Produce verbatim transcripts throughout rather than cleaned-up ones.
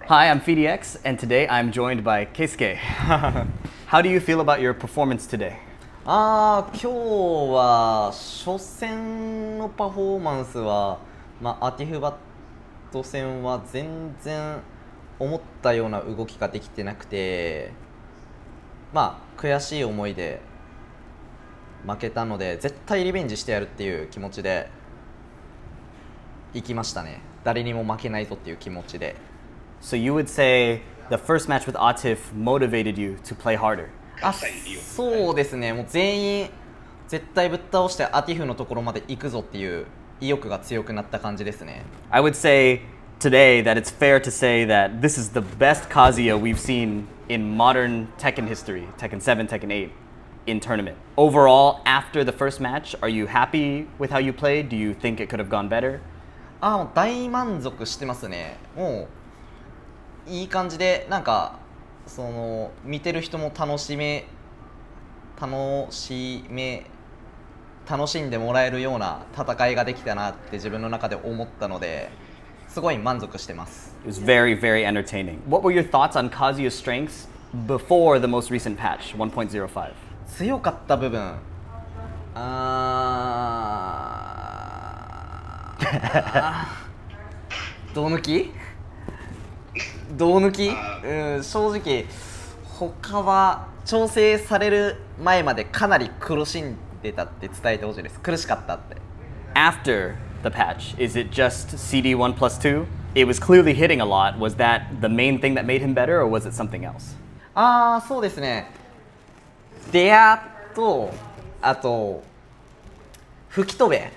Hi, I'm FeediX, and today I'm joined by Keisuke. How do you feel about your performance today? ああ、今日は初戦のパフォーマンスは、まあ、アティフバット戦は全然思ったような動きができてなくて、まあ悔しい思いで負けたので絶対リベンジしてやるっていう気持ちで行きましたね。誰にも負けないぞっていう気持ちで。 So you would say the first match with Atif motivated you to play harder? あ、そうですね。もう全員絶対ぶっ倒してアティフのところまで行くぞっていう意欲が強くなった感じですね。 I would say today that it's fair to say that this is the best Kazuya we've seen in modern Tekken history, Tekken seven, Tekken eight, in tournament. Overall, after the first match, are you happy with how you played? Do you think it could have gone better? あ、もう大満足してますね。もういい感じで、なんかその見てる人も楽しめ楽しめ楽しんでもらえるような戦いができたなって自分の中で思ったので、すごい満足してます。 It was very, very entertaining. What were your thoughts on Kazuya's strengths before the most recent patch, one point oh five? 強かった部分、あー胴抜き胴抜き、うん、正直他は調整される前までかなり苦しんでたって伝えてほしいです。苦しかったって。 After the patch, is it just C D one plus two? It was clearly hitting a lot. Was that the main thing that made him better, or was it something else? ああ、そうですね。デアとあと吹き飛べ、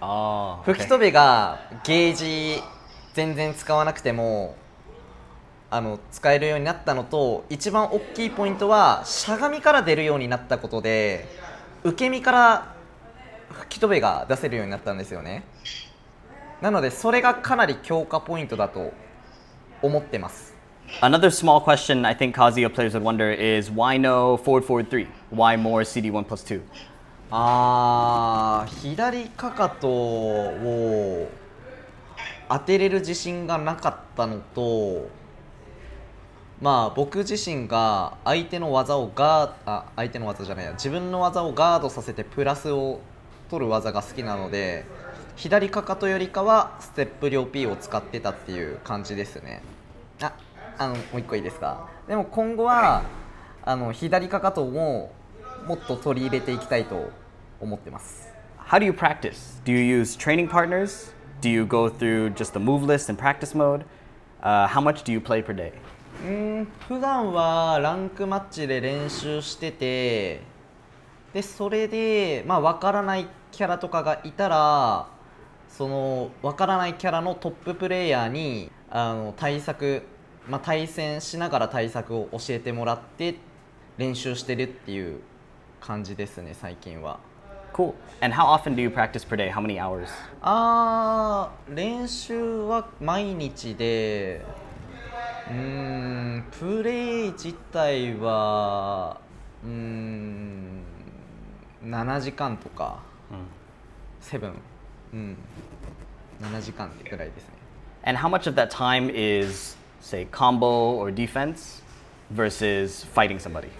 Oh, 吹き飛べがゲージ全然使わなくてもあの使えるようになったのと、一番大きいポイントはしゃがみから出るようになったことで、受け身から吹き飛べが出せるようになったんですよね。なのでそれがかなり強化ポイントだと思ってます。 Another small question I think Kazuya players would wonder is why no forward forward three? Why more C D one plus two? あー、左かかとを当てれる自信がなかったのと、まあ僕自身が相手の技をガーあ相手の技じゃないや自分の技をガードさせてプラスを取る技が好きなので、左かかとよりかはステップ両 P を使ってたっていう感じですね。あ、あのもう一個いいですか。でも今後はあの左かかとももっと取り入れていきたいと思ってます。 How do you practice? Do you use training partners? Do you go through just the move list and practice mode? Uh, how much do you play per day? うーん普段はランクマッチで練習してて、でそれでまあ分からないキャラとかがいたら、その分からないキャラのトッププレイヤーにあの対策、まあ、対戦しながら対策を教えてもらって練習してるっていう感じですね、最近は。 Cool. And how often do you practice per day? How many hours? あー、練習は毎日で、うーんプレイ自体はうーんななじかんとか、セブン、うん、ななじかんってくらいですね。 And how much of that time is, say, combo or defense versus fighting somebody?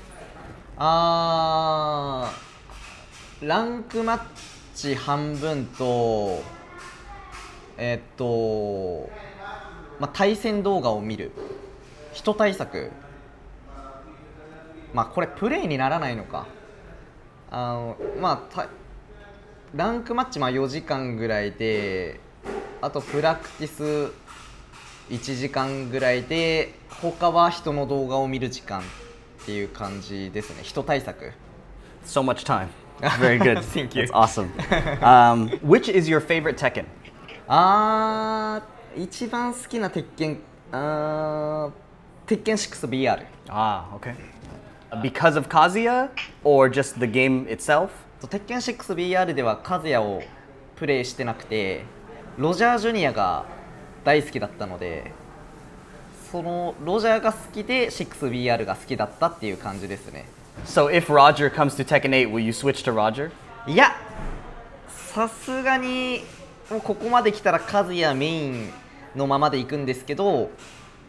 あー、ランクマッチ半分とえーっと、まあ、対戦動画を見る人対策、まあこれプレイにならないのか。あのまあたランクマッチまあよじかんぐらいで、あとプラクティスいちじかんぐらいで、他は人の動画を見る時間っていう感じですね。人対策。 So much time. Very good. Thank you. That's awesome. Um, which is your favorite Tekken? あー、一番好きな鉄拳、あー、鉄拳 シックスビーアール。 Ah, okay. Because of Kazuya or just the game itself? 鉄拳 シックスビーアール ではカズヤをプレイしてなくて、ロジャージュニアが大好きだったので、そのロジャーが好きで シックスビーアール が好きだったっていう感じですね。 So if Roger comes to Tekken eight, will you switch to Roger? いや、さすがにもうここまで来たらカズヤメインのままでいくんですけど、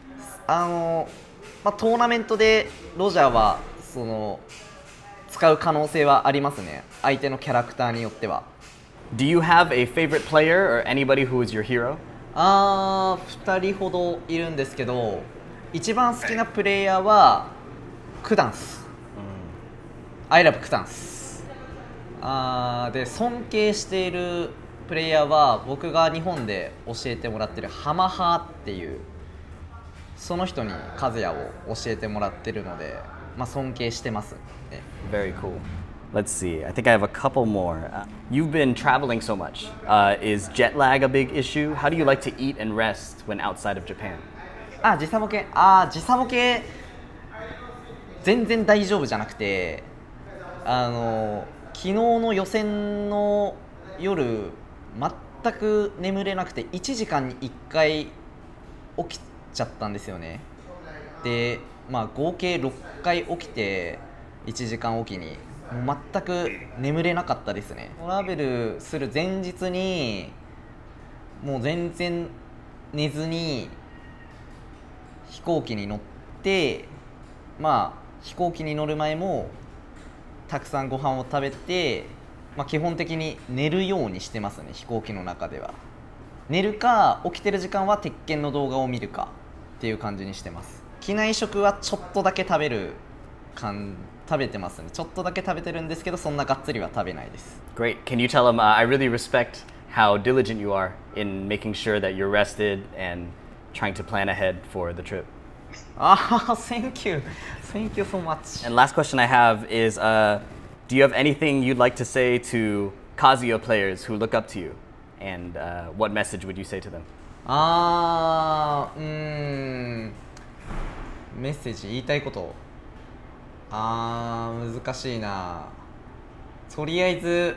あの、まあ、トーナメントでロジャーはその使う可能性はありますね、相手のキャラクターによっては。 Do you have a favorite player or anybody who is your hero? あー、ふたりほどいるんですけど、一番好きなプレイヤーはクダンス、うん、I love クダンス。あーで尊敬しているプレイヤーは僕が日本で教えてもらってるハマハっていう、その人に和也を教えてもらってるので、まあ、尊敬してますね。 Very cool. Let's see. I think I have a couple more. Uh, you've been traveling so much. Uh, is jet lag a big issue? How do you like to eat and rest when outside of Japan? あ、時差ボケ、あー、時差ボケ全然大丈夫じゃなくて、あの昨日の予選の夜全く眠れなくていちじかんにいっかい起きちゃったんですよね。で、まあ、合計ろっかい起きていちじかんおきにもう全く眠れなかったですね。トラベルする前日にもう全然寝ずに飛行機に乗って、まあ飛行機に乗る前もたくさんご飯を食べて、まあ、基本的に寝るようにしてますね。飛行機の中では寝るか起きてる時間は鉄拳の動画を見るかっていう感じにしてます。機内食はちょっとだけ食べる感食べてますね。ちょっとだけ食べてるんですけど、そんながっつりは食べないです。 Great. Can you tell him uh, I really respect how diligent you are in making sure that you're rested and trying to plan ahead for the trip? ああ、Thank you. Thank you so much. And last question I have is, uh, do you have anything you'd like to say to Kazuya players who look up to you? And uh, what message would you say to them? あー、うーん、メッセージ言いたいこと、あー、難しいな。とりあえず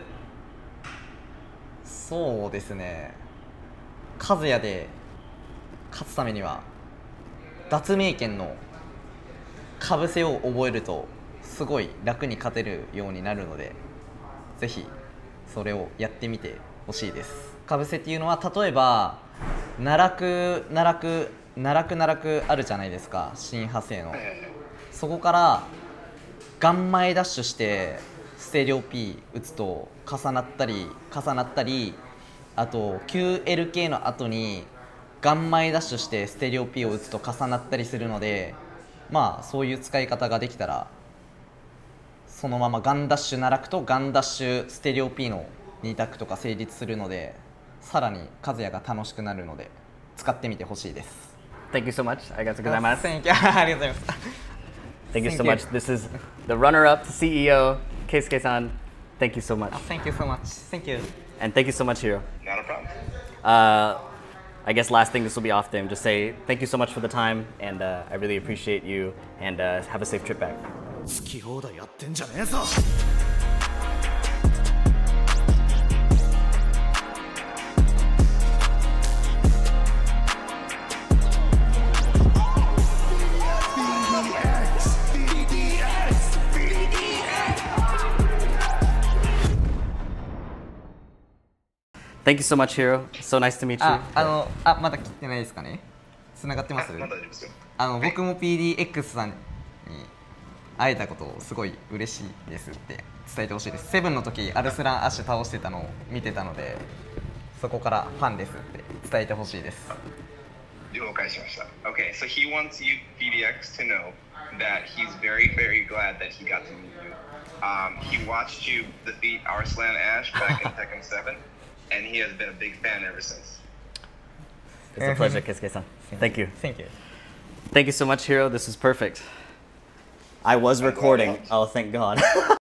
そうですね、和也で勝つためには脱名剣のかぶせを覚えるとすごい楽に勝てるようになるので、ぜひそれをやってみてほしいです。かぶせっていうのは例えば奈落奈落奈落奈落あるじゃないですか、新派生の。そこからガン前ダッシュしてステレオ P 打つと重なったり重なったり、あと キューエルケー の後にガン前ダッシュしてステレオ P を打つと重なったりするので、まあそういう使い方ができたらそのままガンダッシュ奈落とガンダッシュステレオ P のに択とか成立するので、さらに和也が楽しくなるので使ってみてほしいです。 Thank you so much. ありがとうございます。 Thank you. ありがとうございます。 Thank you so Thank you. much. This is the runner-up C E O, Keisuke-san. Thank you so much. Thank you so much. Thank you. And thank you so much, Hiro. Not a problem. Uh, I guess last thing, this will be off them. Just say thank you so much for the time, and uh, I really appreciate you, and uh, have a safe trip back. 好き放題やってんじゃねえぞ。 Thank you so much, Hiro. So nice to meet you. あ、あの、あ、まだ切ってないですかね。繋がってます？ まだ大丈夫ですよ。 あの、僕も ピーディーエックス さんに会えたことをすごい嬉しいですって伝えてほしいです。セブンの時アルスランアッシュ倒してたのを見てたので、そこからファンですって伝えてほしいです。 了解しました。Okay, so he wants you, P D X, to know that he's very, very glad that he got to meet you. Um, he watched you defeat Arslan Ash back in Tekken seven, and he has been a big fan ever since. It's a pleasure, Keisuke-san. Thank you. Thank you. Thank you so much, Hiro. This is perfect. I was recording. Oh, thank God.